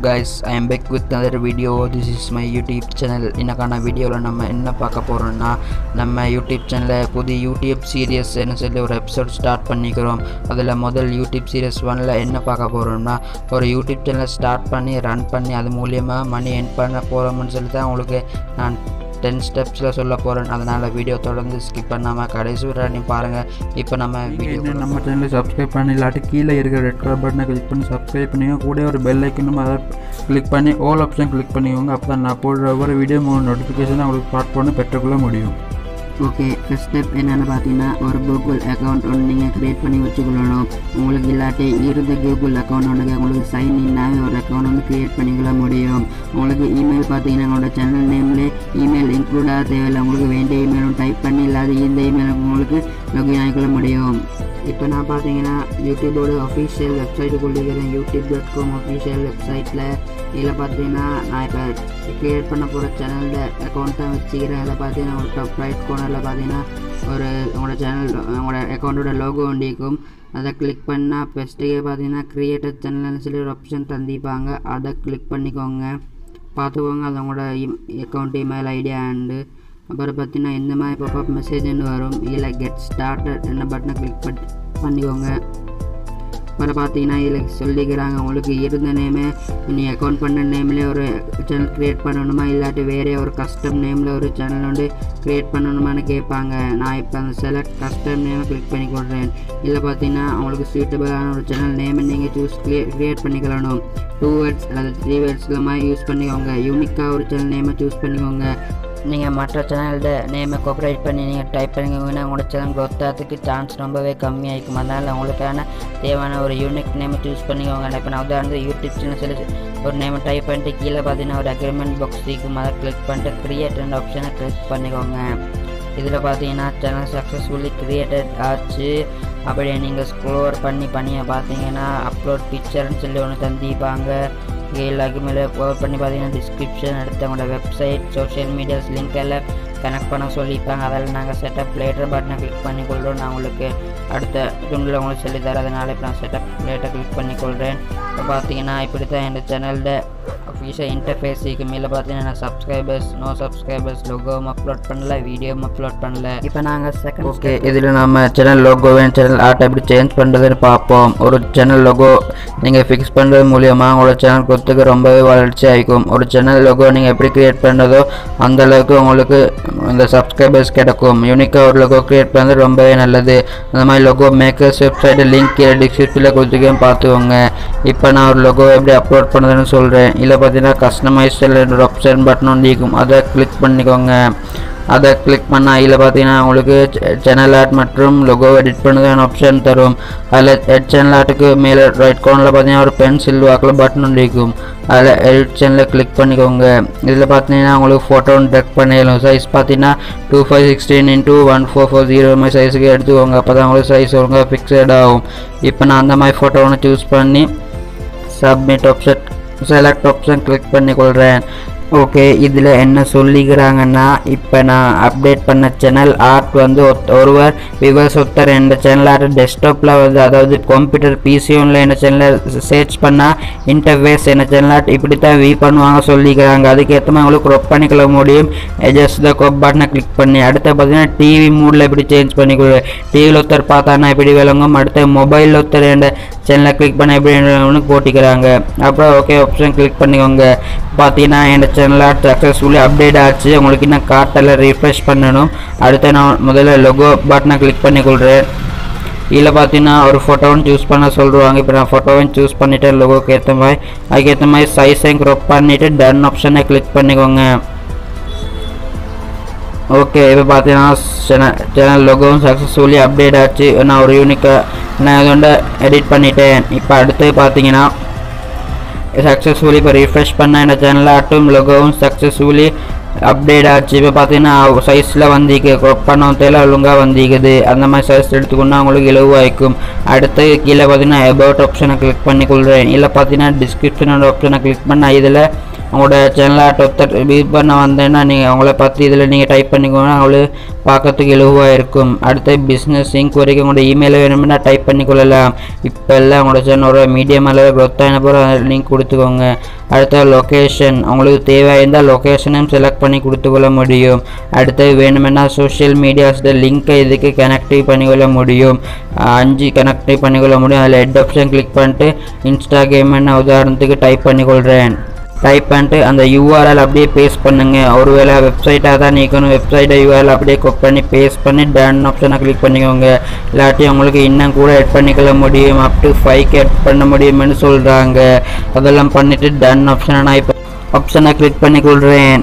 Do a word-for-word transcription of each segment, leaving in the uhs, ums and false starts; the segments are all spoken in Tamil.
guys, I am back with another video. This is my YouTube channel. இன்னக்கான வீடியோல நம்ம என்ன பார்க்க போறோம்னா நம்ம YouTube சேனல்ல புதிய YouTube series என்ன சொல்லி ஒரு எபிசோட் ஸ்டார்ட் பண்ணிக்கிறோம். அதுல முதல் YouTube series one ல என்ன பார்க்க போறோம்னா ஒரு YouTube சேனல் ஸ்டார்ட் பண்ணி ரன் பண்ணி அது மூலமா மணி earn பண்ண போறோம்னு சொல்லி தான் உங்களுக்கு நான் ten steps ல சொல்ல போறேன். அதனால வீடியோ தொடர்ந்து ஸ்கிப் பண்ணாம கடைசி வரை பாருங்க. இப்போ நம்ம வீடியோ நம்ம சேனலை சப்ஸ்கிரைப் பண்ணி இல்லாட்டி கீழே இருக்கிற ரெட் கலர் பட்டனை கிளிக் பண்ணி சப்ஸ்கிரைப் பண்ணிக்கோங்க. கூட ஒரு பெல் ஐக்கனும் அதை கிளிக் பண்ணி ஆல் ஆப்ஷன் கிளிக் பண்ணிக்கோங்க. அப்போ தான் நான் போடுற ஒவ்வொரு வீடியோ மூணு நோட்டிஃபிகேஷன் உங்களுக்கு ஸ்மார்ட் ஃபோனை பெற்றுக்கொள்ள முடியும். ஓகே, ஃபஸ்ட் ஸ்டெப் என்னென்னு பார்த்தீங்கன்னா ஒரு கூகுள் அக்கௌண்ட் ஒன்று நீங்கள் க்ரியேட் பண்ணி வச்சுக்கொள்ளணும். உங்களுக்கு இல்லாட்டி இருந்த கூகுள் அக்கௌண்ட் ஒன்றுக்கு உங்களுக்கு சைன் இன்னாகவே ஒரு அக்கௌண்ட் வந்து க்ரியேட் பண்ணிக்கொள்ள முடியும். உங்களுக்கு இமெயில் பார்த்தீங்கன்னா உங்களோட சேனல் நேம்லேயே இமெயில் இன்க்ளூடாக தேவையில்லை. உங்களுக்கு வேண்டிய இமெயிலும் டைப் பண்ணி இல்லாத இந்த இமெயிலுக்கு உங்களுக்கு லாகின் ஆகிக்கொள்ள முடியும். இப்போ நான் பார்த்தீங்கன்னா யூடியூபோட அஃபீஷியல் வெப்சைட்டு கொடுக்குறேன், யூடியூப் டாட் காம் அஃபீஷியல் வெப்சைட்டில். இதில் பார்த்தீங்கன்னா நான் இப்போ க்ரியேட் பண்ண போகிற சேனலில் அக்கௌண்ட் தான் வச்சுக்கிறேன். அதில் பார்த்தீங்கன்னா ஒரு டாப் ரைட் கோர்னரில் பார்த்தீங்கன்னா ஒரு உங்களோட சேனல் உங்களோட அக்கௌண்ட்டோட லோகோ வண்டிக்கும் அதை கிளிக் பண்ணால் ஃபஸ்ட்டுக்கே பார்த்தீங்கன்னா க்ரியேட்டட் சேனல்னு சொல்லி ஒரு ஆப்ஷன் தந்திப்பாங்க. அதை கிளிக் பண்ணிக்கோங்க, பார்த்துக்கோங்க. அது உங்களோட அக்கௌண்ட் இமெயில் ஐடியா அண்டு அப்புறம் பார்த்தீங்கன்னா இந்த மாதிரி பாப்பப் மெசேஜ்னு வரும். இதில் கெட் ஸ்டார்டட் என்ன பட்டனை கிளிக் பண்ணி பண்ணிக்கோங்க. அப்புறம் பார்த்தீங்கன்னா இதில் சொல்லிக்கிறாங்க உங்களுக்கு இருந்த நேமே நீங்கள் அக்கௌண்ட் பண்ண நேம்லேயே ஒரு சேனல் க்ரியேட் பண்ணணுமா இல்லாட்டி வேறே ஒரு கஸ்டம் நேமில் ஒரு சேனல் வந்து க்ரியேட் பண்ணணுமான்னு கேட்பாங்க. நான் இப்போ அந்த செலக்ட் கஸ்டம் நேமை கிளிக் பண்ணி கொடுறேன். இதில் பார்த்தீங்கன்னா உங்களுக்கு சூட்டபிளான ஒரு சேனல் நேமை நீங்கள் சூஸ் க்ரியேட் பண்ணிக்கலாம். டூ வேர்ட்ஸ் அல்லது த்ரீ வேர்ட்ஸில் மாதிரி யூஸ் பண்ணிக்கோங்க. யூனிக்காக ஒரு சேனல் நேமை சூஸ் பண்ணிக்கோங்க. நீங்கள் மற்ற சேனலோட நேமை கோஆப்ரேட் பண்ணி நீங்கள் டைப் பண்ணிக்கோங்கன்னா உங்களோட சேனல் க்ரோத் ஆகிறதுக்கு சான்ஸ் ரொம்பவே கம்மியாகிருக்கும். அதனால் உங்களுக்கான தேவையான ஒரு யூனிக் நேமை சூஸ் பண்ணிக்கோங்க. இப்போ நான் உதாரணத்து யூடியூப் சேனல் சொல்லி ஒரு நேமை டைப் பண்ணிட்டு கீழே பார்த்தீங்கன்னா ஒரு அக்ரிமெண்ட் பாக்ஸ் இருக்கும். அதை கிளிக் பண்ணிட்டு க்ரியேட் ரெண்டு ஆப்ஷனை கிளிக் பண்ணிக்கோங்க. இதில் பார்த்தீங்கன்னா சேனல் சக்ஸஸ்ஃபுல்லி க்ரியேட்டட் ஆச்சு. அப்படியே நீங்கள் ஸ்க்ரோல் பண்ணி பண்ணியை பார்த்தீங்கன்னா அப்லோட் பிக்சர்னு சொல்லி ஒன்று தந்திப்பாங்க. எல்லாருக்கும் மேலே ஓவர் பண்ணி பார்த்தீங்கன்னா டிஸ்கிரிப்ஷன் எடுத்து அவங்களோட வெப்சைட் சோஷியல் மீடியாஸ் லிங்க் எல்லாம் கனெக்ட் பண்ண சொல்லியிருப்பாங்க. அதில் நாங்கள் செட்டப் லேட்டர் பட்டனை கிளிக் பண்ணிக்கொள்கிறோம். நான் உங்களுக்கு அடுத்த துண்டில் உங்களுக்கு சொல்லி தரதுனால இப்போ நான் செட்டப் லேட்டர் கிளிக் பண்ணிக்கொள்கிறேன். இப்போ பார்த்தீங்கன்னா இப்படி தான் எங்கள் சேனலோட அஃபீஷியல் இன்டர்ஃபேஸ் இதுக்கு மேலே பார்த்தீங்கன்னா சப்ஸ்கிரைபர்ஸ் நோ சப்ஸ்கிரைபர்ஸ் லோகோவும் அப்லோட் பண்ணல, வீடியோவும் அப்லோட் பண்ணல. இப்போ நாங்கள் செகண்ட் ஓகே, இதில் நம்ம சேனல் லோகோவை சேனல் ஆர்ட் எப்படி சேஞ்ச் பண்ணுறதுன்னு பார்ப்போம். ஒரு சேனல் லோகோ நீங்கள் ஃபிக்ஸ் பண்ணுறது மூலியமாக உங்களோட சேனல் கொடுத்துக்கு ரொம்பவே வளர்ச்சி ஆகிக்கும். ஒரு சேனல் லோகோ நீங்கள் எப்படி க்ரியேட் பண்ணுறதோ அந்தளவுக்கு உங்களுக்கு இந்த சப்ஸ்கிரைபர்ஸ் கிடைக்கும். யூனிக்காக ஒரு லோகோ க்ரியேட் பண்ணுறது ரொம்பவே நல்லது. அந்த மாதிரி லோகோ மேக்கர்ஸ் வெப்சைட் லிங்க் கீழே டிஸ்கிரிப்ஷனில் கொடுத்துக்கேன், பார்த்துக்கோங்க. இப்போ நான் ஒரு லோகோ எப்படி அப்லோட் பண்ணுறதுன்னு சொல்கிறேன். இல்லை பார்த்தீங்கன்னா கஸ்டமைஸ் ஒரு ஆப்ஷன் பட்டன் ஒன்று இருக்கும், அதை கிளிக் பண்ணிக்கோங்க. அதை கிளிக் பண்ணால் இதில் பார்த்தீங்கன்னா உங்களுக்கு சேனல் ஆர்ட் மற்றும் லோகோ எடிட் பண்ணுறதுக்கான ஆப்ஷன் தரும். அதில் எட் சேனல் ஆர்ட்டுக்கு மேலே ரைட் கார்னரில் பார்த்தீங்கன்னா ஒரு பென்சில் வாக்கில் பட்டன் ஒன்று இருக்கும். அதில் எடிட் சேனலில் கிளிக் பண்ணிக்கோங்க. இதில் பார்த்தீங்கன்னா உங்களுக்கு ஃபோட்டோ ஒன்று டெக் பண்ணிடலாம். சைஸ் பார்த்தீங்கன்னா two five sixteen into one four four zero மாதிரி சைஸுக்கு எடுத்துக்கோங்க. அப்போ தான் உங்களுக்கு சைஸ் ஒழுங்காக ஃபிக்ஸட் ஆகும். இப்போ நான் அந்த மாதிரி ஃபோட்டோ ஒன்று சூஸ் பண்ணி submit option select option click பண்ணிக்கொள்கிறேன். ஓகே, இதில் என்ன சொல்லிக்கிறாங்கன்னா இப்போ நான் அப்டேட் பண்ண சேனல் ஆர்ட் வந்து ஒருவர் விவர்ஸ் ஒருத்தர் எந்த சேனல் ஆர்ட் டெஸ்க்டாப்பில் வந்து அதாவது கம்ப்யூட்டர் பிசி ஒன்றில் என்ன சேனலை சர்ச் பண்ணால் இன்டர்ஃபேஸ் என்ன சேனல் ஆர்ட் இப்படி தான் வியூ பண்ணுவாங்க சொல்லிக்கிறாங்க. அதுக்கேற்ற மாதிரி உங்களுக்கு க்ரோப் பண்ணிக்கொள்ள முடியும். ஜஸ்ட் த க்ரோப் பட்டனை கிளிக் பண்ணி அடுத்து பார்த்தீங்கன்னா டிவி மூடில் எப்படி சேஞ்ச் பண்ணிக்கொள்ள டிவியில் ஒருத்தர் பார்த்தானா எப்படி விளங்கும். அடுத்த மொபைலில் ஒருத்தர் எந்த சேனலை கிளிக் பண்ண எப்படி போட்டிக்கிறாங்க. அப்புறம் ஓகே ஆப்ஷன் கிளிக் பண்ணிக்கோங்க. பார்த்தீங்கன்னா என் சேனல் ஆர்ட் சக்ஸஸ்ஃபுல்லி அப்டேட் ஆச்சு. உங்களுக்கு இன்னும் கார்ட்டில் ரீஃப்ரெஷ் பண்ணணும். அடுத்து நான் முதல்ல லோகோ பட்டனை கிளிக் பண்ணிக்கொள்கிறேன். இதில் பார்த்தீங்கன்னா ஒரு ஃபோட்டோவும் சூஸ் பண்ண சொல்லுவாங்க. இப்போ நான் ஃபோட்டோவும் சூஸ் பண்ணிவிட்டேன் லோகோக்கு ஏற்ற மாதிரி. அதுக்கேற்ற மாதிரி சைஸையும் க்ரோப் பண்ணிவிட்டு டன் ஆப்ஷனை கிளிக் பண்ணிக்கோங்க. ஓகே, இப்போ பார்த்தீங்கன்னா சேனல் சேனல் லோகோவும் சக்ஸஸ்ஃபுல்லி அப்டேட் ஆச்சு. நான் ஒரு யூனிக்காக நான் இதோட எடிட் பண்ணிட்டேன். இப்போ அடுத்து பார்த்தீங்கன்னா சக்ஸஸ்ஃபுல்லி இப்போ ரீஃப்ரெஷ் பண்ண இந்த சேனல் ஆட்டும் லோகோவும் சக்ஸஸ்ஃபுல்லி அப்டேட் ஆச்சு. இப்போ பார்த்தீங்கன்னா சைஸில் வந்திக்கு க்ரோப் பண்ண தேவை ஒழுங்காக வந்திக்குது. அந்த மாதிரி சைஸ் எடுத்துக்கொண்டா உங்களுக்கு இலவாய்க்கும். அடுத்து கீழே பார்த்தீங்கன்னா அபவுட் ஆப்ஷனை கிளிக் பண்ணிக்கொள்கிறேன். இல்லை பார்த்தீங்கன்னா டிஸ்கிரிப்ஷனோட ஆப்ஷனை கிளிக் பண்ணால் இதில் உங்களோட சேனலை ஒருத்தர் வியூ பண்ண வந்தேன்னா நீங்கள் அவங்கள பற்றி இதில் நீங்கள் டைப் பண்ணிக்கோங்க, அவங்களுக்கு பார்க்கறதுக்கு இலகுவாக இருக்கும். அடுத்து பிஸ்னஸ் இன்குவரிக்கு உங்களோட இமெயில் வேணும்னா டைப் பண்ணிக்கொள்ளலாம். இப்போ எல்லாம் உங்களோட சேனலோட மீடியம் அளவு க்ரோத் ஆன பிறகு அதில் லிங்க் கொடுத்துக்கோங்க. அடுத்த லொக்கேஷன் உங்களுக்கு தேவையாயிருந்தால் லொக்கேஷனையும் செலக்ட் பண்ணி கொடுத்துக்கொள்ள முடியும். அடுத்து வேணுமென்னா சோஷியல் மீடியாஸோட லிங்க்கை இதுக்கு கனெக்டிவ் பண்ணிக்கொள்ள முடியும். அஞ்சு கனெக்டிவ் பண்ணிக்கொள்ள முடியும். அதில் ஹெட் ஆப்ஷன் கிளிக் பண்ணிட்டு இன்ஸ்டாகிராம் உதாரணத்துக்கு டைப் பண்ணிக்கொள்கிறேன். டைப் பண்ணிட்டு அந்த யூஆர்எல் அப்படியே பேஸ்ட் பண்ணுங்கள். ஒருவேளை வெப்சைட்டாக தான் நீக்கணும், வெப்சைட்டை யூஆர்எல் அப்படியே கொப் பண்ணி பேஸ்ட் பண்ணி டன் ஆப்ஷனை கிளிக் பண்ணிக்கோங்க. இல்லாட்டி உங்களுக்கு இன்னும் கூட எட் பண்ணிக்கொள்ள முடியும், அப் டு ஃபைவ்க்கு எட் பண்ண முடியும்னு சொல்கிறாங்க. அதெல்லாம் பண்ணிவிட்டு டன் ஆப்ஷனை நான் இப்போ ஆப்ஷனை கிளிக் பண்ணிக்கொள்கிறேன்.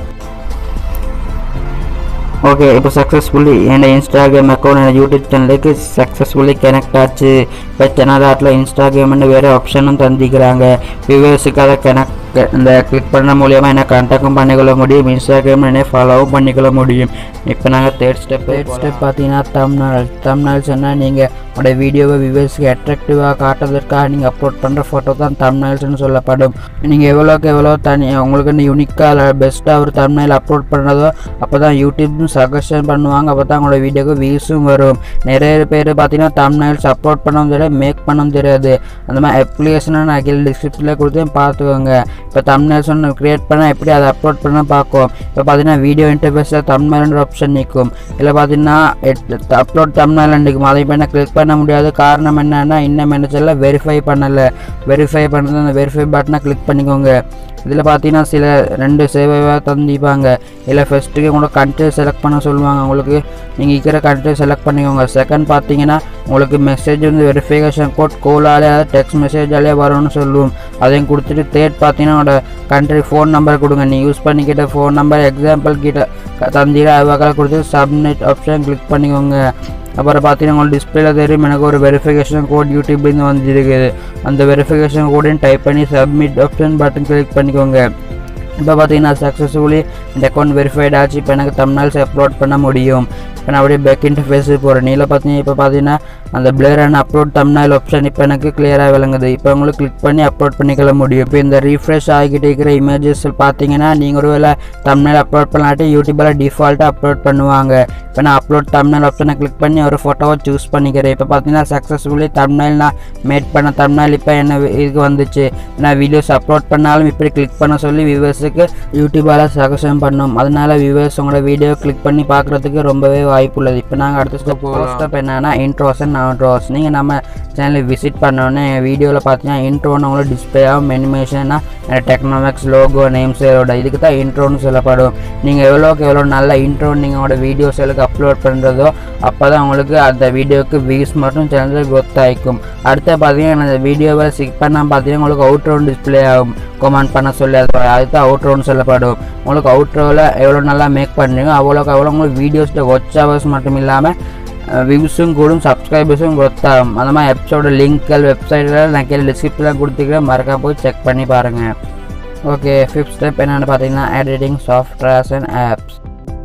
ஓகே, இப்போ சக்ஸஸ்ஃபுல்லி என்னோட இன்ஸ்டாகிராம் அக்கௌண்ட் என்னோட யூடியூப் சேனலுக்கு சக்ஸஸ்ஃபுல்லி கனெக்ட் ஆச்சு. இப்போ சேனல் இன்ஸ்டாகிராம்னு வேறு ஆப்ஷனும் தந்திக்கிறாங்க. வியூவர்ஸுக்கு அதை கனெக்ட் இந்த கிளிக் பண்ண மூலியமாக என்ன கான்டாக்டும் பண்ணிக்கொள்ள முடியும், இன்ஸ்டாகிராம் என்ன ஃபாலோவும் பண்ணிக்கொள்ள முடியும். இப்போ நாங்கள் தேர்ட் ஸ்டெப் தேர்ட் ஸ்டெப் பார்த்தீங்கன்னா தம்ப்நெயில் தம்ப்நெயில் சொன்னால் நீங்கள் உங்களோட வீடியோவை வியூவர்ஸ்க்கு அட்ராக்டிவாக காட்டுறதுக்காக நீங்கள் அப்லோட் பண்ணுற ஃபோட்டோ தான் தம்ப்நெயில்ஸ்னு சொல்லப்படும். நீங்கள் எவ்வளோக்கு எவ்வளோ தனி உங்களுக்கு யூனிக்காக பெஸ்ட்டாக ஒரு தம்ப்நெயில் அப்லோட் பண்ணுறதோ அப்போ தான் யூடியூப்னு சஜஷன் பண்ணுவாங்க, அப்போ தான் உங்களோட வீடியோக்கு வியூஸும் வரும். நிறைய பேர் பார்த்தீங்கன்னா தம்ப்நெயில்ஸ் அப்லோட் பண்ணவும் தெரியாது, மேக் பண்ணவும் தெரியாது. அந்த மாதிரி அப்ளிகேஷனை நான் கீழே டிஸ்கிரிப்ஷனில் கொடுத்து பார்த்துக்கோங்க. இப்போ தம்ப்நெயில்ஸ் ஒன்று க்ரியேட் பண்ணால் எப்படி அதை அப்லோட் பண்ண பார்க்கும். இப்போ பார்த்தீங்கன்னா வீடியோ இன்டர்ஃபேஸில் தம்ப்நெயில்ன்ற ஆப்ஷன் நிற்கும். இதில் பார்த்தீங்கன்னா அப்லோட் தம்ப்நெயில் நிற்கும். அதை இப்போ என்ன கிளிக் பண்ண முடியாது. காரணம் என்னன்னா இன்னும் மெனேஜரில் வெரிஃபை பண்ணலை. வெரிஃபை பண்ணுறது அந்த வெரிஃபை பட்டனை கிளிக் பண்ணிக்கோங்க. இதில் பார்த்தீங்கன்னா சில ரெண்டு சேவையாக தந்திப்பாங்க. இதில் ஃபஸ்ட்டுக்கு உங்களோட கண்ட்ரி செலக்ட் பண்ண சொல்லுவாங்க. உங்களுக்கு நீங்கள் இருக்கிற கண்ட்ரி செலக்ட் பண்ணிக்கோங்க. செகண்ட் பார்த்தீங்கன்னா உங்களுக்கு மெசேஜ் வந்து வெரிஃபிகேஷன் கோட் கோலாலே அதாவது டெக்ஸ்ட் மெசேஜாலே வரும்னு சொல்லுவோம். அதையும் கொடுத்துட்டு தேர்ட் பார்த்தீங்கன்னா உங்களோட கண்ட்ரி ஃபோன் நம்பர் கொடுங்க. நீ யூஸ் பண்ணிக்கிட்ட ஃபோன் நம்பர் எக்ஸாம்பிள் கிட்ட தந்திர அவாக்களை கொடுத்து சப்மிட் ஆப்ஷன் கிளிக் பண்ணிக்கோங்க. அப்புறம் பார்த்தீங்கன்னா உங்களுக்கு டிஸ்பிளேல தெரியும் எனக்கு ஒரு வெரிஃபிகேஷன் கோட் யூடியூப்லேருந்து வந்துருக்குது. அந்த வெரிஃபிகேஷன் கோடையும் டைப் பண்ணி சப்மிட் ஆப்ஷன் பட்டன் கிளிக் பண்ணிக்கோங்க. இப்போ பார்த்தீங்கன்னா சக்ஸஸ்ஃபுல்லி இந்த அக்கௌண்ட் வெரிஃபைட் ஆச்சு. இப்போ எனக்கு தம்ப்நெயில்ஸ் அப்லோட் பண்ண முடியும். இப்போ நான் அப்படியே பேக் இன்டர்ஃபேஸுக்கு போகிறேன். நீல பார்த்தீங்கன்னா இப்போ பார்த்தீங்கன்னா அந்த பிளரான அப்லோட் தம்ப்நெயில் ஆப்ஷன் இப்போ எனக்கு கிளியராக விளங்குது. இப்போ உங்களுக்கு கிளிக் பண்ணி அப்லோட் பண்ணிக்கொள்ள முடியும். இப்போ இந்த ரீஃப்ரெஷ் ஆகிக்கிட்டு இருக்கிற இமேஜஸ் பார்த்தீங்கன்னா நீங்கள் ஒரு வேளை தம்ப்நெயில் அப்லோட் பண்ணலாட்டி யூடியூப்பில் டிஃபால்ட்டாக அப்லோட் பண்ணுவாங்க. இப்போ நான் அப்லோட் தம்ப்நெயில் ஆப்ஷனை கிளிக் பண்ணி ஒரு ஃபோட்டோவை சூஸ் பண்ணிக்கிறேன். இப்போ பார்த்தீங்கன்னா சக்ஸஸ்ஃபுல்லி தம்ப்நெயில் நான் மேட் பண்ண தம்ப்நெயில் இப்போ என்ன இதுக்கு வந்துச்சு. நான் வீடியோஸ் அப்லோட் பண்ணாலும் இப்படி கிளிக் பண்ண சொல்லி வியூவர்ஸுக்கு யூடியூபால் சஜஷன் பண்ணோம். அதனால வியூவர்ஸ் உங்களோட வீடியோ கிளிக் பண்ணி பார்க்குறதுக்கு ரொம்பவே வாய்ப்பு உள்ளது. இப்போ நாங்கள் அடுத்த ஸ்டெப் ஸ்டெப் என்னன்னா இன்ட்ரோஸ் அண்ட் அவுட்ரோஸ். நீங்கள் நம்ம சேனலில் விசிட் பண்ணோன்னே வீடியோவில் பார்த்தீங்கன்னா இன்ட்ரோன்னு உங்களுக்கு டிஸ்பிளே ஆகும். அனிமேஷன்னா டெக்னாமெக்ஸ் லோகோ நேம்ஸோட இதுக்கு தான் இன்ட்ரோன்னு சொல்லப்படும். நீங்கள் எவ்வளோக்கு எவ்வளோ நல்ல இன்ட்ரோ நீங்கள் உங்களோட வீடியோஸ்களுக்கு அப்லோட் பண்ணுறதோ அப்போ தான் உங்களுக்கு அந்த வீடியோக்கு வியூஸ் மட்டும் சேனலில் க்ரோத் ஆகிக்கும். அடுத்து பார்த்தீங்கன்னா அந்த வீடியோவை சிக் பண்ணால் பார்த்தீங்கன்னா உங்களுக்கு அவுட்ரோன் டிஸ்பிளே ஆகும். கமெண்ட் பண்ண சொல்லி அது அதுதான் அவுட்ரோன்னு சொல்லப்படும். உங்களுக்கு அவுட்ரோவில் எவ்வளோ நல்லா மேக் பண்ணுறீங்க அவ்வளோக்கு அவ்வளோ உங்களுக்கு வீடியோஸில் வாட்ச் ஹவர்ஸ் மட்டும் இல்லாமல் வியூஸும் கூடும், சப்ஸ்கிரைபர்ஸும் க்ரோத் ஆகும். அந்த மாதிரி எபிசோட லிங்க்கள் வெப்சைட்டில் நான் கீழே டிஸ்கிரிப்ஷனில் கொடுத்துக்கிறேன், மறக்காம போய் செக் பண்ணி பாருங்கள். ஓகே, ஃபிஃப்த் ஸ்டெப் என்னென்னு பார்த்தீங்கன்னா எடிட்டிங் சாஃப்ட்வேர்ஸ் அண்ட் ஆப்ஸ்.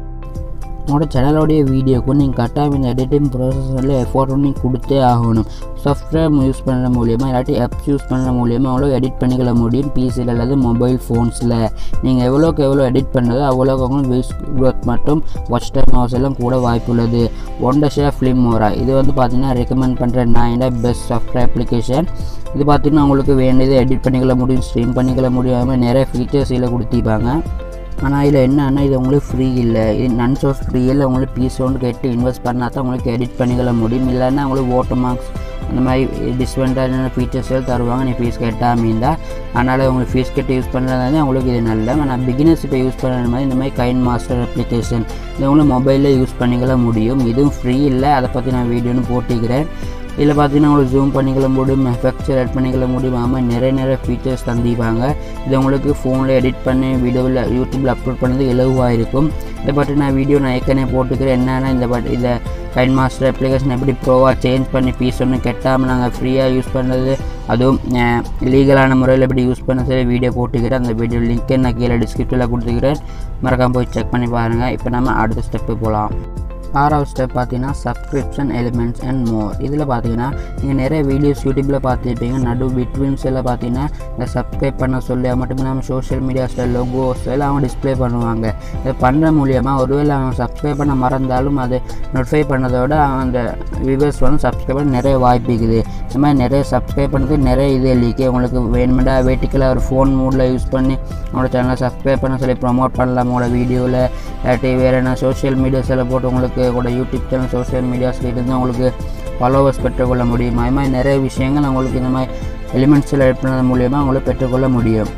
உங்களோட சேனலோடைய வீடியோக்கு நீங்கள் கரெக்டாக இந்த எடிட்டிங் ப்ராசஸில் எஃபோர்ட் ஒன்று கொடுத்தே ஆகணும். சாஃப்ட்வேர் யூஸ் பண்ணுற மூலியமாக இல்லாட்டி ஆப்ஸ் யூஸ் பண்ணுற மூலியமாக அவ்வளோ எடிட் பண்ணிக்கொள்ள முடியும் பிசியில் அல்லது மொபைல் ஃபோன்ஸில். நீங்கள் எவ்வளோக்கு எவ்வளோ எடிட் பண்ணுறதோ அவ்வளோக்கு உங்களுக்கு வியூஸ் க்ரோத் மற்றும் வாட்ச் டைம் ஹவர்ஸ் எல்லாம் கூட வாய்ப்பு உள்ளது. ஒண்டர்ஷேர் ஃபிலிமோரா இது வந்து பார்த்தீங்கன்னா ரெக்கமெண்ட் பண்ணுறேன் நான் என்ன பெஸ்ட் சாஃப்ட்வேர் அப்ளிகேஷன். இது பார்த்தீங்கன்னா உங்களுக்கு வேண்டியது எடிட் பண்ணிக்கொள்ள முடியும், ஸ்ட்ரீம் பண்ணிக்கொள்ள முடியாமல் நிறைய ஃபீச்சர்ஸ் இதில் கொடுத்திருப்பாங்க. ஆனால் இதில் என்னன்னா இது உங்களுக்கு ஃப்ரீ இல்லை, இது நன் சோர்ஸ் ஃப்ரீ இல்லை. உங்களுக்கு பீஸ் ஒன்று கேட்டு இன்வெஸ்ட் பண்ணால் தான் உங்களுக்கு எடிட் பண்ணிக்கொள்ள முடியும். இல்லைன்னா உங்களுக்கு வாட்டர் மார்க்ஸ் அந்த மாதிரி டிஸ்அட்வான்டேஜான ஃபீச்சர்ஸ் தருவாங்க நீ ஃபீஸ் கேட்டால் மீந்தா. அதனால் உங்களுக்கு ஃபீஸ் கேட்டு யூஸ் பண்ணுறதுனால உங்களுக்கு இது நல்ல. ஆனால் பிகினர்ஸ் இப்போ யூஸ் பண்ணுற மாதிரி இந்த மாதிரி கைன் மாஸ்டர் அப்ளிகேஷன் இது உங்களுக்கு மொபைலில் யூஸ் பண்ணிக்கொள்ள முடியும். இதுவும் ஃப்ரீ இல்லை, அதை பற்றி நான் வீடியோன்னு போட்டிக்கிறேன். இதில் பார்த்தீங்கன்னா உங்களுக்கு ஜூம் பண்ணிக்கொள்ள முடியும், எஃபெக்ட்ஸ் ஆட் பண்ணிக்கொள்ள முடியும். ஆமாம் நிறைய நிறைய ஃபீச்சர்ஸ் தந்திப்பாங்க. இது உங்களுக்கு ஃபோனில் எடிட் பண்ணி வீடியோவில் யூடியூப்பில் அப்லோட் பண்ணது இலகுவாக இருக்கும். இதை பற்றி நான் வீடியோ நான் ஏற்கனவே போட்டுக்கிறேன். என்னென்னா இந்த பட் இதை கைன் மாஸ்டர் அப்ளிகேஷன் எப்படி ப்ரோவாக சேஞ்ச் பண்ணி ஃபீஸ் ஒன்று கெட்டாமல் நாங்கள் ஃப்ரீயாக யூஸ் பண்ணுறது, அதுவும் லீகலான முறையில் எப்படி யூஸ் பண்ண சொல்லி வீடியோ போட்டுக்கிறேன். அந்த வீடியோ லிங்க்கை நான் கீழே டிஸ்கிரிப்ஷனில் கொடுத்துக்கிறேன், மறக்காமல் போய் செக் பண்ணி பாருங்கள். இப்போ நம்ம அடுத்த ஸ்டெப்பு போகலாம். ஆறாவது ஸ்டெப் பார்த்தீங்கன்னா சப்ஸ்கிரிப்ஷன் எலிமெண்ட்ஸ் அண்ட் மோர். இதில் பார்த்தீங்கன்னா நீங்கள் நிறைய வீடியோஸ் யூடியூப்பில் பார்த்துருப்பீங்க. நடு பிட்வீன்ஸ் எல்லாம் பார்த்தீங்கன்னா இந்த சப்ஸ்கிரைப் பண்ண சொல்லி அது மட்டும் இல்லாமல் சோஷியல் மீடியாஸில் லோகோஸ் எல்லாம் அவங்க டிஸ்பிளே பண்ணுவாங்க. இதை பண்ணுற மூலியமாக ஒருவேளை அவங்க சப்ஸ்கிரைப் பண்ண மறந்தாலும் அதை நோட்டிஃபை பண்ணதோட அந்த வியூவர்ஸ் வந்து சப்ஸ்கிரைப் பண்ண நிறைய வாய்ப்பு இருக்குது. இந்த மாதிரி நிறைய சப்ஸ்கிரைப் பண்ணுறதுக்கு நிறைய இது இல்லைக்கு உங்களுக்கு வேணுமெண்டா வேட்டிக்கலாக ஒரு ஃபோன் மூடில் யூஸ் பண்ணி உங்களோட சேனலை சப்ஸ்கிரைப் பண்ண சொல்லி ப்ரொமோட் பண்ணலாம். உங்களோட வீடியோவில் இல்லாட்டி வேறு என்ன சோஷியல் மீடியாஸில் போட்டு உங்களுக்கு கூட யூடியூப் சேனல் சோஷியல் மீடியாஸில் இருந்து உங்களுக்கு ஃபாலோவர்ஸ் பெற்றுக்கொள்ள முடியும். அது மாதிரி நிறைய விஷயங்கள் உங்களுக்கு இந்த மாதிரி எலிமெண்ட்ஸில் ஆட் பண்ணது மூலியமாக உங்களுக்கு பெற்றுக்கொள்ள முடியும்.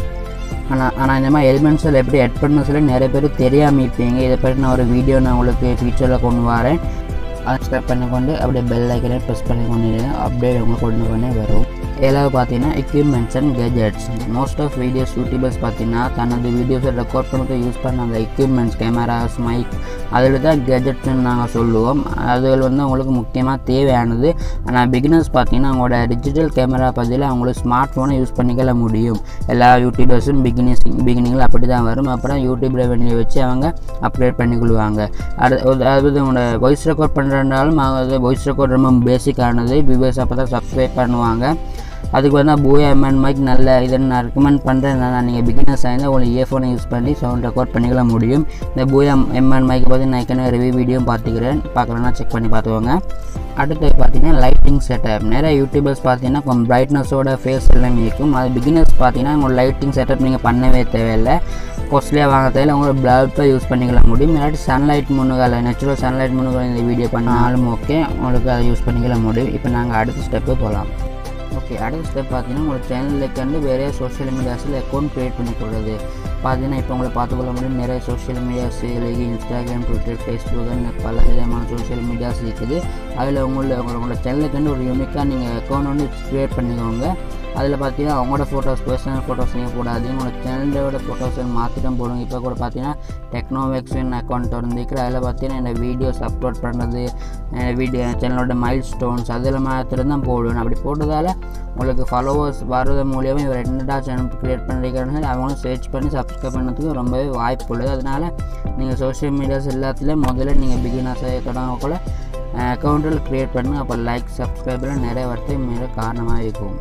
ஆனால் ஆனால் இந்த மாதிரி எலிமெண்ட்ஸில் எப்படி ஆட் பண்ண சொல்லி நிறைய பேர் தெரியாமல் இருப்பீங்க. இதை பற்றி நான் ஒரு வீடியோ நான் உங்களுக்கு ஃபியூச்சரில் கொண்டு வரேன். அதை சப்ஸ்கிரைப் பண்ணிக்கொண்டு அப்படியே பெல் ஐக்கனை ப்ரெஸ் பண்ணி கொண்டு அப்டேட் உங்களுக்கு கொண்டு கொண்டே வரும். ஏழாவது பார்த்தீங்கன்னா equipments and gadgets. Most of videos YouTubers பார்த்தீங்கன்னா தனது வீடியோஸை ரெக்கார்ட் பண்ணுறது யூஸ் பண்ண அந்த எக்யூப்மெண்ட்ஸ் கேமராஸ் மைக் அதில் தான் கேஜெட்ஸ்ன்னு நாங்கள் சொல்லுவோம். அதில் வந்து உங்களுக்கு முக்கியமாக தேவையானது. ஆனால் பிகினர்ஸ் பார்த்தீங்கன்னா அவங்களோட டிஜிட்டல் கேமரா பதில் அவங்களுக்கு ஸ்மார்ட் ஃபோனை யூஸ் பண்ணிக்கல முடியும். எல்லா யூடியூபர்ஸும் பிகினிஸ் பிகினிங்கில் அப்படி தான் வரும். அப்புறம் யூடியூப் ரெவென்யூ வச்சு அவங்க அப்டேட் பண்ணிக்கொள்வாங்க. அது அதாவது உங்களோட வாய்ஸ் ரெக்கார்ட் பண்ணுறதுனாலும் அது வாய்ஸ் ரெக்கார்ட் ரொம்ப பேசிக்கானது. வியூவர்ஸ் அப்போ தான் சப்ஸ்கிரைப் பண்ணுவாங்க. அதுக்கு வந்து பூயா எம்என் மைக் நல்ல இதை நான் ரெக்கமெண்ட் பண்ணுறேன். நான் நீங்கள் பிகினர்ஸ் ஆயிருந்தால் உங்களுக்கு இயர்ஃபோனை யூஸ் பண்ணி சவுண்ட் ரெக்கார்ட் பண்ணிக்கல முடியும். இந்த பூயா எம்என் மைக்கை பற்றி நான் ஏற்கனவே ரிவ்யூ வீடியோ பார்த்துக்கிறேன். பார்க்கலன்னா செக் பண்ணி பார்த்துக்கோங்க. அடுத்து பார்த்தீங்கன்னா லைட்டிங் செட்டப். நிறைய யூடியூபர்ஸ் பார்த்தீங்கன்னா கொஞ்சம் பிரைட்னஸோட ஃபேஸ் எல்லாமே இருக்கும். அது பிகினர்ஸ் பார்த்தீங்கன்னா உங்களோட லைட்டிங் செட்டப் நீங்கள் பண்ணவே தேவையில்லை. காஸ்ட்லியாக வாங்க தேவையில்லை. உங்களோட பிளவுட்டை யூஸ் பண்ணிக்கலாம் முடியும். இல்லாட்டி சன்லைட் முன்னுகால நேச்சுரல் சன்லைட் முன்னுகால இந்த வீடியோ பண்ணாலும் ஓகே, உங்களுக்கு அதை யூஸ் பண்ணிக்கல முடியும். இப்போ நாங்கள் அடுத்த ஸ்டெப்பு போகலாம். ஓகே, அடுத்த ஸ்டெப் பார்த்தீங்கன்னா உங்களோட சேனலுக்கு வந்து வேறு சோஷியல் மீடியாஸில் அக்கௌண்ட் க்ரியேட் பண்ணிக்கொள்வது. பார்த்தீங்கன்னா இப்போ உங்களை பார்த்துக்கொள்ள முடியும். நிறைய சோஷியல் மீடியாஸ் இருக்குது. இன்ஸ்டாகிராம், ட்விட்டர், ஃபேஸ்புக்குன்னு பல விதமான சோஷியல் மீடியாஸ் இருக்குது. அதில் உங்களோட உங்களோட சேனலுக்கு வந்து ஒரு யூனிக்காக நீங்கள் அக்கௌண்ட் வந்து க்ரியேட் பண்ணிக்கோங்க. அதில் பார்த்தீங்கன்னா அவங்களோட ஃபோட்டோஸ் பர்சனல் ஃபோட்டோஸ் நீங்கள் போடாது. உங்களோட சேனலோட ஃபோட்டோஸை மாற்றிட்டும் போடுங்க. இப்போ கூட பார்த்தீங்கன்னா டெக்னோவேக்ஸ்னு அக்கௌண்ட் வந்துருக்குற அதில் பார்த்தீங்கன்னா இந்த வீடியோஸ் அப்லோட் பண்ணுறது, வீடியோ சேனலோட மைல் ஸ்டோன்ஸ் அதில் மாத்திரம் தான் போடுவேன். அப்படி போட்டதால் உங்களுக்கு ஃபாலோவர்ஸ் வர்றது மூலியமாக இவர் ரெண்டா சேனல் க்ரியேட் பண்ணிருக்காருன்னு அவங்களும் சர்ச் பண்ணி சப்ஸ்கிரைப் பண்ணுறதுக்கு ரொம்பவே வாய்ப்பு உள்ளது. அதனால் நீங்கள் சோஷியல் மீடியாஸ் எல்லாத்துலேயும் முதல்ல நீங்கள் பிகினர்ஸை தொடங்க கூட அக்கௌண்ட்டில் க்ரியேட் பண்ணுங்கள். அப்போ லைக் சப்ஸ்கிரைபெலாம் நிறைய வரத்துக்கு மிக காரணமாக இருக்கும்.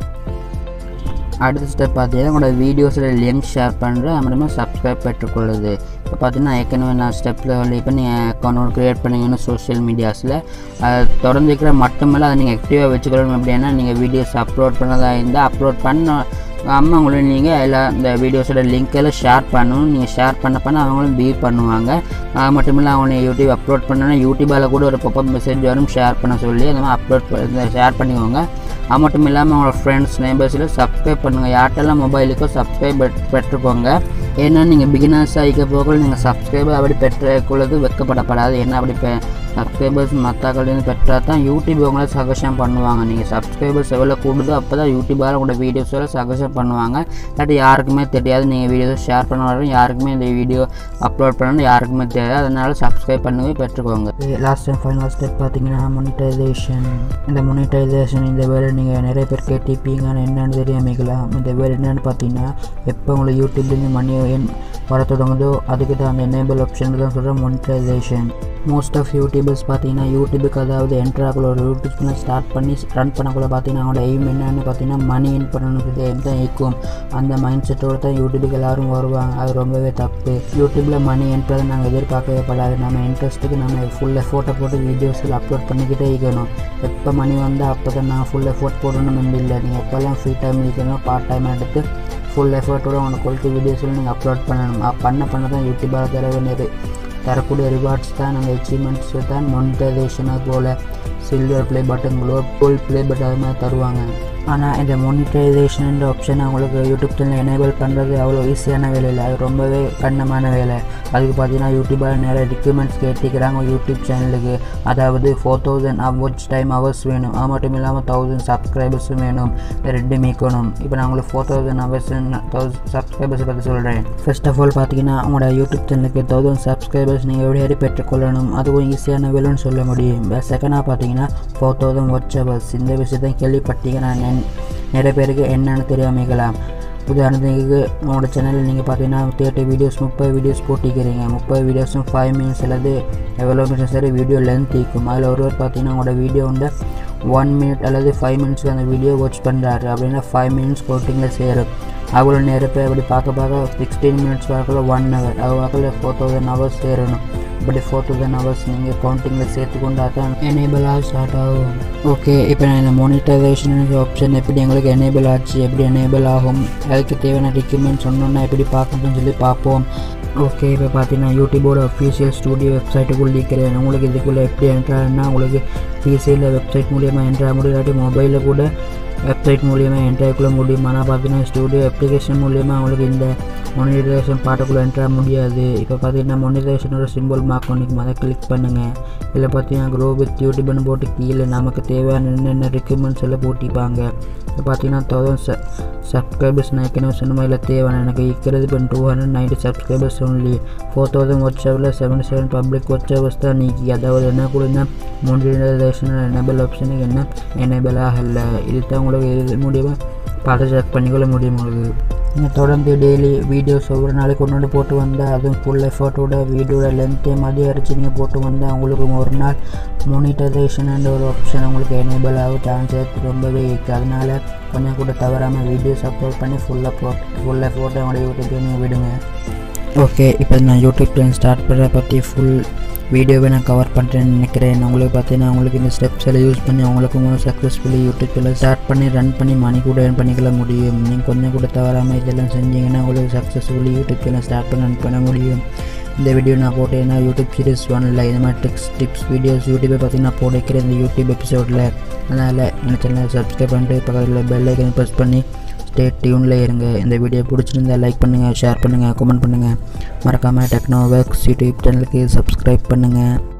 அடுத்த ஸ்டெப் பார்த்தீங்கன்னா உங்களோட வீடியோஸில் லிங்க் ஷேர் பண்ணுற அப்புறமா சப்ஸ்கிரைப் பெற்றுக்கொள்ளுது. இப்போ பார்த்தீங்கன்னா ஏற்கனவே நான் ஸ்டெப்பில் வந்து இப்போ நீங்கள் அக்கௌண்ட் க்ரியேட் பண்ணிங்கன்னா சோஷியல் மீடியாஸில் அதை தொடர்ந்துக்கிற மட்டுமில்லை அதை நீங்கள் ஆக்டிவாக வச்சுக்கணும். அப்படின்னா நீங்கள் வீடியோஸ் அப்லோட் பண்ணதாக இருந்தால் அப்லோட் பண்ண அம்மா அவங்களும் நீங்கள் எல்லாம் இந்த வீடியோஸோட லிங்க் எல்லாம் ஷேர் பண்ணணும். நீங்கள் ஷேர் பண்ண பண்ண அவங்களும் வியூ பண்ணுவாங்க. அது மட்டும் இல்லை அவங்க யூடியூப் அப்லோட் பண்ணோன்னா யூடியூபால் கூட ஒரு பாப்பப் மெசேஜ் வரும் ஷேர் பண்ண சொல்லி அந்த மாதிரி அப்லோட் ஷேர் பண்ணிக்கோங்க. அது மட்டும் இல்லாமல் அவங்களோட ஃப்ரெண்ட்ஸ் நெய்பர்ஸில் சப்ஸ்கிரைப் பண்ணுங்கள். யார்ட்டெல்லாம் மொபைலுக்கோ சப்ஸ்கிரைப் பெற்றுக்கோங்க. ஏன்னா நீங்கள் பிகினர்ஸாக இருக்க போக நீங்கள் சப்ஸ்கிரைபர் அப்படி பெற்றுக்கொள்ளது வெட்கப்படப்படாது. என்ன அப்படி பெ சப்ஸ்கிரைபர்ஸ் மற்றவங்கள்லேருந்து பெற்றால் தான் யூடியூப் உங்களை சஜஷன் பண்ணுவாங்க. நீங்கள் சப்ஸ்கிரைபர்ஸ் எவ்வளோ கூடுதோ அப்போ தான் யூடியூபால் உங்களோட வீடியோஸோட சஜஷன் பண்ணுவாங்க. இல்லாட்டி யாருக்குமே தெரியாது. நீங்கள் வீடியோஸை ஷேர் பண்ண வரும் யாருக்குமே இந்த வீடியோ அப்லோட் பண்ணணும் யாருக்குமே தெரியாது. அதனால் சப்ஸ்கிரைப் பண்ணி பெற்றுக்கோங்க. லாஸ்ட் அண்ட் ஃபைனல் ஸ்டெப் பார்த்தீங்கன்னா மோனிட்டைசேஷன். இந்த மோனிட்டைசேஷன் இந்த வேலை நீங்கள் நிறைய பேர் கேட்டிருப்பீங்க. ஆனால் என்னென்னு தெரியாமிக்கலாம். இந்த வேலை என்னென்னு பார்த்தீங்கன்னா எப்போ உங்களுக்கு யூடியூப்லேருந்து மணி வர தொடங்குதோ அதுக்கு தான் அந்த எனேபிள் ஆப்ஷன் தான் சொல்கிறேன் மோனிட்டைசேஷன். மோஸ்ட் ஆஃப் யூடியூபர்ஸ் பார்த்தீங்கன்னா யூடியூபுக்கு அதாவது என்ட்ராக்குள்ள ஒரு யூடியூப் சேனல் ஸ்டார்ட் பண்ணி ரன் பண்ணக்குள்ள பார்த்தீங்கன்னா அவங்களோட எய்ம் என்னன்னு பார்த்தீங்கன்னா மணி இன் பண்ணணுன்றது எய்ம் தான் இருக்கும். அந்த மைண்ட் செட்டோடு தான் யூடியூபுக்கு எல்லோரும் வருவாங்க. அது ரொம்பவே தப்பு. யூடியூப்பில் மணி என்றதை நாங்கள் எதிர்பார்க்கவே படாது. நம்ம இன்ட்ரெஸ்ட்டுக்கு நம்ம ஃபுல் எஃபோர்ட்டை போட்டு வீடியோஸில் அப்லோட் பண்ணிக்கிட்டே இருக்கணும். எப்போ மணி வந்தால் அப்போ தான் நான் ஃபுல் எஃபோர்ட் போடணும் இல்லை. நீங்கள் எப்போல்லாம் ஃப்ரீ டைம் இருக்கணும் பார்ட் டைம் எடுத்து ஃபுல் எஃபோர்ட்டோட உங்கள் குவாலிட்டி வீடியோஸில் நீங்கள் அப்லோட் பண்ணணும். பண்ண பண்ண தான் யூடியூபால் தர வேண்டியது தரக்கூடிய ரிவார்ட்ஸ் தான் அந்த அச்சீவ்மெண்ட்ஸ் தான் மோனிட்டைசேஷனாக போல் silver play button gold play button அது மாதிரி தருவாங்க. ஆனால் இந்த மோனிட்டைசேஷன் ஆப்ஷனை உங்களுக்கு யூடியூப் சேனல் எனேபிள் பண்ணுறது அவ்வளோ ஈஸியான வேலை இல்லை. அது ரொம்பவே கடினமான வேலை. அதுக்கு பார்த்தீங்கன்னா யூடியூபால் நிறைய ரிக்யூமெண்ட்ஸ் கேட்டிக்கிறாங்க யூடியூப் சேனலுக்கு. அதாவது four thousand watch time hours வேணும். அது மட்டும் இல்லாமல் தௌசண்ட் சப்ஸ்கிரைபர்ஸும் வேணும். ரெண்டு மீக்கணும். இப்போ நான் உங்களுக்கு ஃபோர் தௌசண்ட் ஹவர்ஸ் தௌசண்ட் சப்ஸ்கிரைபர்ஸை பற்றி சொல்கிறேன். ஃபர்ஸ்ட் ஆஃப் ஆல் பார்த்தீங்கன்னா உங்களோட யூடியூப் சேனலுக்கு தௌசண்ட் சப்ஸ்கிரைபர்ஸ் நீங்கள் எப்படி பெற்றுக்கொள்ளணும் அதுவும் ஈஸியான வேலைன்னு சொல்ல முடியும். செகண்டாக பார்த்தீங்கன்னா ஃபோர் தௌசண்ட் வாட்ச் ஹவர்ஸ். இந்த விஷயத்தை கேள்விப்பட்டீங்க நான் நிறைய பேருக்கு என்னென்னு தெரியாமிக்கலாம். உதாரணத்துக்கு உங்களோட சேனலில் நீங்கள் பார்த்தீங்கன்னா தேர்ட்டி வீடியோஸ் முப்பது வீடியோஸ் போட்டிக்கிறீங்க. முப்பது வீடியோஸும் ஃபைவ் மினிட்ஸ் அல்லது எவ்வளோ மினிட்ஸ் சரி வீடியோ லென்த் இருக்கும். அதில் ஒருவர் பார்த்தீங்கன்னா உங்களோட வீடியோ வந்து ஒன் மினிட் அல்லது ஃபைவ் மினிட்ஸ்க்கு அந்த வீடியோ வாட்ச் பண்ணுறாரு அப்படின்னா ஃபைவ் மினிட்ஸ் கோட்டிங்கில் சேரும். அவ்வளோ நேரம் போய் அப்படி பார்க்க பார்க்க சிக்ஸ்டீன் மினிட்ஸ் பார்க்கல ஒன் ஹவர் அது பார்க்கல ஃபோர் தௌசண்ட் ஹவர்ஸ் சேரணும். இப்படி ஃபோர் தௌசண்ட் ஹவர்ஸ் நீங்கள் கவுண்டிங்கில் சேர்த்துக்கொண்டா தான் எனேபிளாக ஸ்டார்ட் ஆகும். ஓகே, இப்போ நான் இந்த மானிட்டரைசேஷன் ஆப்ஷன் எப்படி எங்களுக்கு எனேபிள் ஆச்சு, எப்படி எனேபிள் ஆகும், அதுக்கு தேவையான ரிக்யூமெண்ட் சொன்னோன்னா எப்படி பார்க்கணும்னு சொல்லி பார்ப்போம். ஓகே, இப்போ பார்த்தீங்கன்னா யூடியூபோட அஃபீஷியல் ஸ்டூடியோ வெப்சைட்டுக்குள்ளே இருக்கிறேன். உங்களுக்கு இதுக்குள்ளே எப்படி என்ட்ரான்னா உங்களுக்கு பிசியில் வெப்சைட் மூலியமாக என்ட்ரா முடியாட்டி மொபைலில் கூட வெப்சைட் மூலியமாக என்ட்ராக்குள்ள முடியும். ஆனால் பார்த்தீங்கன்னா ஸ்டூடியோ அப்ளிகேஷன் மூலியமாக உங்களுக்கு இந்த மானிட்டரைசேஷன் பாட்டுக்குள்ளே என்ட்ரா முடியாது. இப்போ பார்த்தீங்கன்னா மானிட்டரைசேஷனோட சிம்பிள் மார்க் பண்ணிக்கும், அதை கிளிக் பண்ணுங்கள். இதில் பார்த்தீங்கன்னா க்ரோ வித் யூடியூப்னு போட்டு கீழே நமக்கு தேவையான என்னென்ன ரெக்யூமெண்ட்ஸ் எல்லாம் போட்டிப்பாங்க. இப்போ பார்த்தீங்கன்னா தௌசண்ட் ச சப்ஸ்கிரைபர்ஸ் நான் ஏற்கனவே சொன்ன இல்லை தேவையான எனக்கு இருக்கிறது இப்போ two hundred ninety subscribers only. Four thousand watch ஹவரில் seventy seven public watch hours தான் நீக்கி. அதாவது என்ன கூட என்ன மானிட்டரைசேஷன் எனேபிள் ஆப்ஷனுக்கு என்ன எனேபிள் ஆகலை. இது தான் உங்களுக்கு இது மூலியமாக பார்த்து செக் பண்ணிக்கொள்ள முடியும். உங்களுக்கு நீங்கள் தொடர்ந்து டெய்லி வீடியோஸ் ஒவ்வொரு நாளைக்கு கொண்டு வந்து போட்டு வந்தால் அதுவும் ஃபுல் எஃபர்ட்டோட வீடியோட லென்த்தே மதியம் அரைச்சி நீங்கள் போட்டு வந்தால் உங்களுக்கு ஒரு நாள் மானிட்டரைசேஷன் என்ற ஒரு ஆப்ஷன் உங்களுக்கு எனேபிள் ஆகும் சான்ஸ் ரொம்பவே இருக்குது. அதனால் கொஞ்சம் கூட தவறாமல் வீடியோஸ் அப்லோட் பண்ணி ஃபுல்லாக போ ஃபுல் எஃபோர்ட்டை உங்களோட யூடியூப்லேயே நீங்கள் விடுங்க. ஓகே, இப்போ நான் யூடியூப்லேருந்து ஸ்டார்ட் பண்ணுற பற்றி ஃபுல் வீடியோவை நான் கவர் பண்ணுறேன்னு நினைக்கிறேன். உங்களுக்கு பார்த்தீங்கன்னா உங்களுக்கு இந்த ஸ்டெப்ஸ் எல்லாம் யூஸ் பண்ணி உங்களுக்கு உங்களுக்கு சக்ஸஸ்ஃபுல்லி யூடியூப்பில் ஸ்டார்ட் பண்ணி ரன் பண்ணி மணி கூட ஏர்ன் பண்ணிக்கல முடியும். நீங்கள் கொஞ்சம் கூட தவறாமல் இதெல்லாம் செஞ்சீங்கன்னா உங்களுக்கு சக்ஸஸ்ஃபுல்லி யூடியூப்பில் ஸ்டார்ட் பண்ணி ரன் பண்ண முடியும். இந்த வீடியோ நான் போட்டேன்னா யூடியூப் சீரிஸ் ஒன்ல இந்த மாதிரி ட்ரிக்ஸ் டிப்ஸ் வீடியோஸ் யூடியூப்பை பார்த்தீங்கன்னா போட்டுக்கிறேன் இந்த யூடியூப் எபிசோடில். அதனால் என்ன சேனலை சப்ஸ்கிரைப் பண்ணிட்டு பக்கத்தில் பெல் ஐக்கனை ப்ரெஸ் பண்ணி ஸ்டே டியூனில் இருங்க. இந்த வீடியோ பிடிச்சிருந்தா லைக் பண்ணுங்கள், ஷேர் பண்ணுங்கள், கமெண்ட் பண்ணுங்கள். மறக்காமல் டெக்னோ ஒர்க்ஸ் யூடியூப் சேனலுக்கு சப்ஸ்கிரைப் பண்ணுங்கள்.